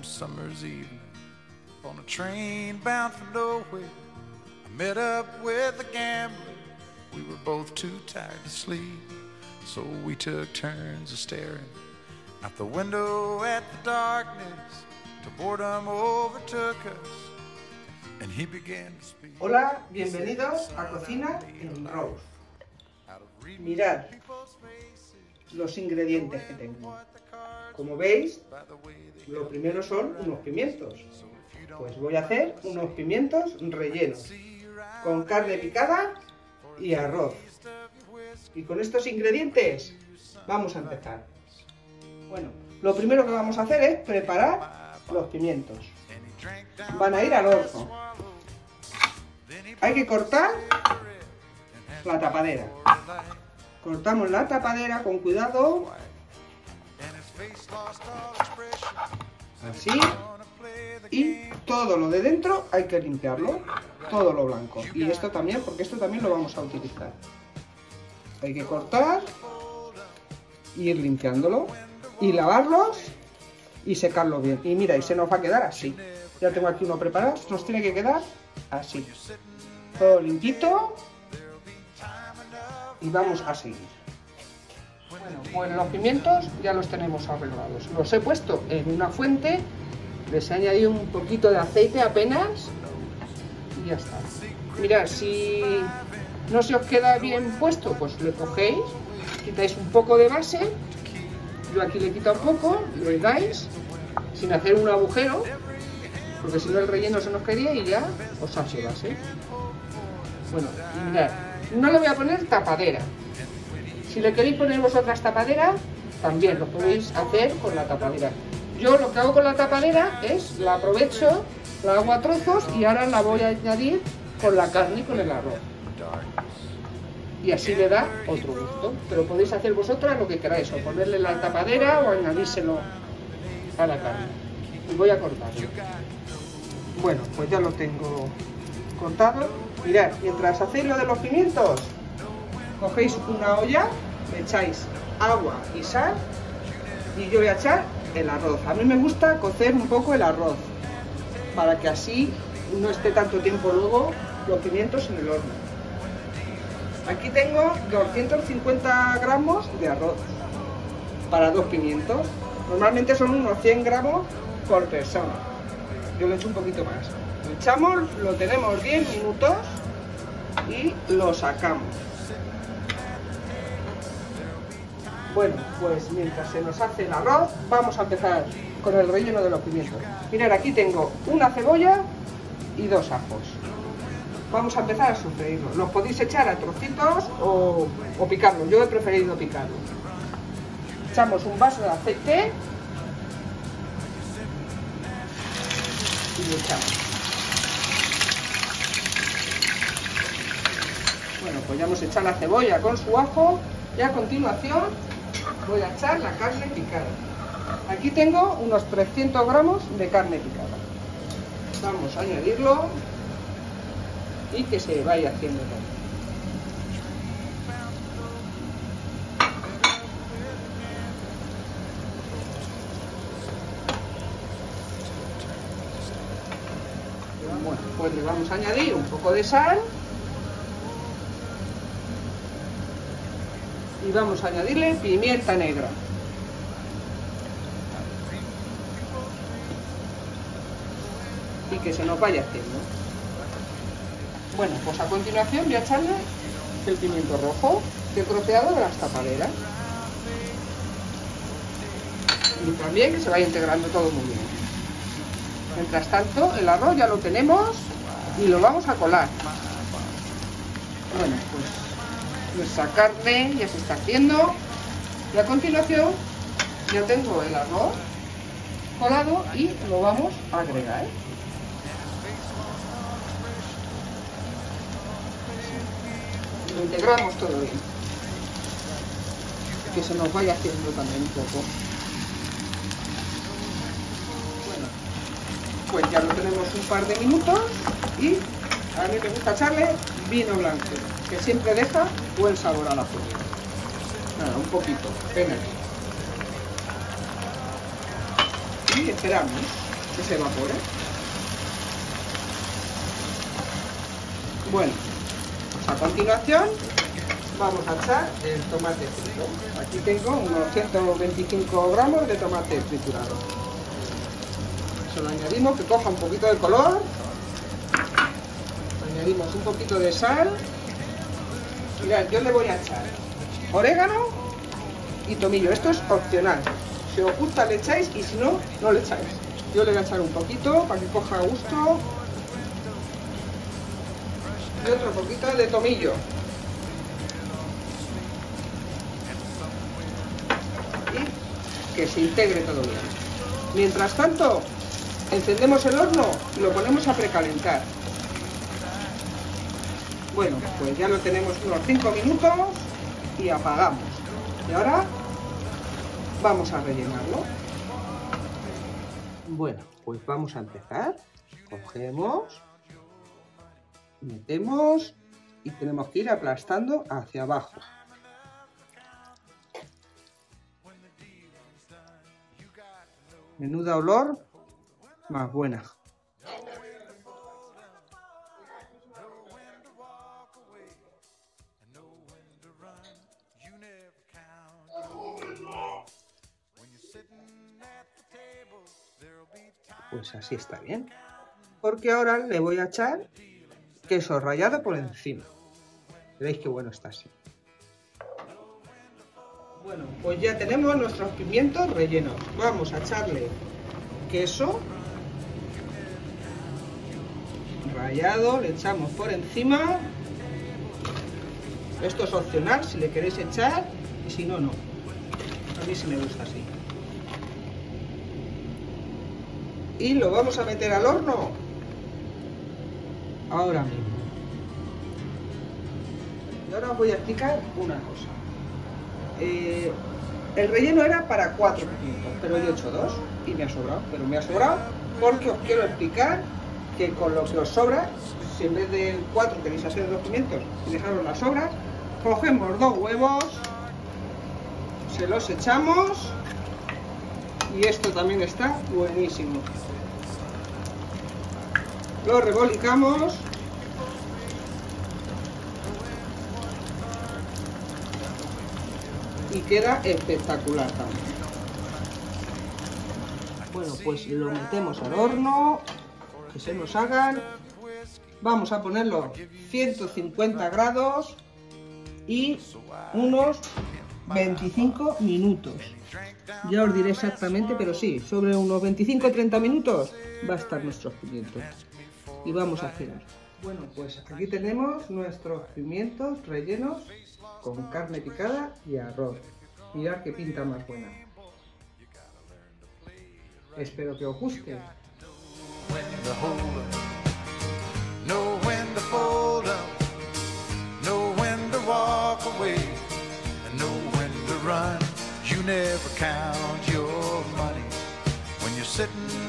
some summer's evening, on a train bound for nowhere, I met up with a gambler. We were both too tired to sleep, so we took turns of staring out the window at the darkness, till boredom overtook us, and he began to speak. Hola, bienvenidos a Cocina en Rose. Mirad los ingredientes que tengo. Como veis, lo primero son unos pimientos. Pues voy a hacer unos pimientos rellenos con carne picada y arroz. Y con estos ingredientes vamos a empezar. Bueno, lo primero que vamos a hacer es preparar los pimientos. Van a ir al horno. Hay que cortar la tapadera. Cortamos la tapadera con cuidado. Así. Y todo lo de dentro hay que limpiarlo. Todo lo blanco. Y esto también, porque esto también lo vamos a utilizar. Hay que cortar, ir limpiándolo y lavarlos y secarlo bien. Y mira, y se nos va a quedar así. Ya tengo aquí uno preparado, nos tiene que quedar así. Todo limpito. Y vamos a seguir. Bueno, pues los pimientos ya los tenemos arreglados. Los he puesto en una fuente, les he añadido un poquito de aceite apenas y ya está. Mirad, si no se os queda bien puesto, pues le cogéis, quitáis un poco de base. Yo aquí le quito un poco, lo dais sin hacer un agujero, porque si no el relleno se nos quedaría y ya os hace base. Bueno, y mirad, no le voy a poner tapadera. Si le queréis poner vosotras tapadera, también lo podéis hacer con la tapadera. Yo lo que hago con la tapadera es, la aprovecho, la hago a trozos y ahora la voy a añadir con la carne y con el arroz. Y así le da otro gusto. Pero podéis hacer vosotras lo que queráis, o ponerle la tapadera o añadírselo a la carne. Y voy a cortarlo. Bueno, pues ya lo tengo cortado. Mirad, mientras hacéis lo de los pimientos, cogéis una olla, le echáis agua y sal y yo voy a echar el arroz. A mí me gusta cocer un poco el arroz para que así no esté tanto tiempo luego los pimientos en el horno. Aquí tengo 250 gramos de arroz para 2 pimientos. Normalmente son unos 100 gramos por persona. Yo le echo un poquito más. Lo echamos, lo tenemos 10 minutos y lo sacamos. Bueno, pues mientras se nos hace el arroz, vamos a empezar con el relleno de los pimientos. Mirad, aquí tengo una cebolla y 2 ajos. Vamos a empezar a sofreírlo. Los podéis echar a trocitos o picarlo. Yo he preferido picarlo. Echamos un vaso de aceite y lo echamos. Bueno, pues ya hemos echado la cebolla con su ajo y a continuación voy a echar la carne picada. Aquí tengo unos 300 gramos de carne picada. Vamos a añadirlo y que se vaya haciendo todo. Bueno, pues le vamos a añadir un poco de sal. Y vamos a añadirle pimienta negra. Y que se nos vaya haciendo. Bueno, pues a continuación voy a echarle el pimiento rojo, que he troceado de las tapaderas. Y también que se vaya integrando todo muy bien. Mientras tanto, el arroz ya lo tenemos y lo vamos a colar. Bueno, pues nuestra carne ya se está haciendo y a continuación ya tengo el arroz colado y lo vamos a agregar. Lo integramos todo bien, que se nos vaya haciendo también un poco. Bueno, pues ya lo tenemos un par de minutos y a mí me gusta echarle vino blanco, que siempre deja buen sabor a la fruta. Nada, un poquito, apenas. Y esperamos. que se evapore. Bueno, a continuación vamos a echar el tomate frito. Aquí tengo unos 125 gramos de tomate triturado. Se lo añadimos que coja un poquito de color. Añadimos un poquito de sal. Mirad, yo le voy a echar orégano y tomillo. Esto es opcional. Si os gusta le echáis y si no, no le echáis. Yo le voy a echar un poquito para que coja gusto. Y otro poquito de tomillo. Y que se integre todo bien. Mientras tanto, encendemos el horno y lo ponemos a precalentar. Bueno, pues ya lo tenemos unos 5 minutos y apagamos. Y ahora vamos a rellenarlo. Bueno, pues vamos a empezar. Cogemos, metemos y tenemos que ir aplastando hacia abajo. Menuda olor más buena. Pues así está bien. Porque ahora le voy a echar queso rallado por encima. Veréis qué bueno está así. Bueno, pues ya tenemos nuestros pimientos rellenos. Vamos a echarle queso rallado, le echamos por encima. Esto es opcional si le queréis echar y si no, no. A mí sí me gusta así. Y lo vamos a meter al horno ahora mismo. Y ahora os voy a explicar una cosa. El relleno era para 4 pimientos, pero yo he hecho 2 y me ha sobrado. Pero me ha sobrado porque os quiero explicar que con lo que os sobra, si en vez de 4 queréis hacer 2 pimientos y dejaros las sobras, cogemos 2 huevos, se los echamos y esto también está buenísimo. Lo revolcamos y queda espectacular también. Bueno, pues lo metemos al horno, que se nos hagan. Vamos a ponerlo 150 grados y unos 25 minutos. Ya os diré exactamente, pero sí, sobre unos 25-30 minutos va a estar nuestros pimientos. Y vamos a girar. Bueno, pues aquí tenemos nuestros pimientos rellenos con carne picada y arroz. Mirad qué pinta más buena. Espero que os guste. You never count your money when you're sitting